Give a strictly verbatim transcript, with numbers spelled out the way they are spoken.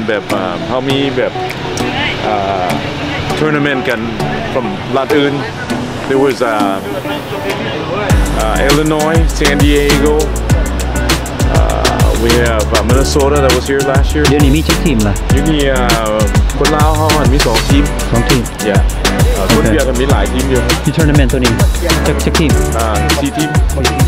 แบบเขามีแบบทัวร์นาเมนต์กัน from รัฐอื่น there was uh, uh, Illinois, San Diego, uh, we have uh, Minnesota that was here last year เดี๋ยวนี้มีเจ็ดทีมละอยู่นี่คนลาวเขาหันมีสองทีมสองทีม yeah คนเวียดมีหลายทีมอยู่ที่ทัวร์นาเมนต์ตัวนี้เจ็ดทีมอ่าสี่ทีม